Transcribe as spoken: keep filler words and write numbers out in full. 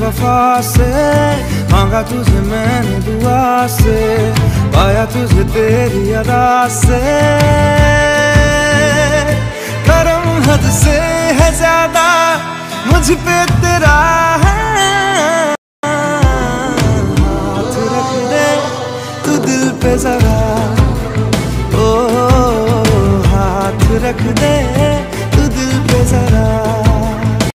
वफा से, मांगा तुझे मैंने दुआ से, पाया तुझे तेरी अदा से। करम हद से है ज्यादा मुझ पे तेरा है, हाथ रख दे तू दिल पे जरा, ओ हाथ रख दे तू दिल पे जरा।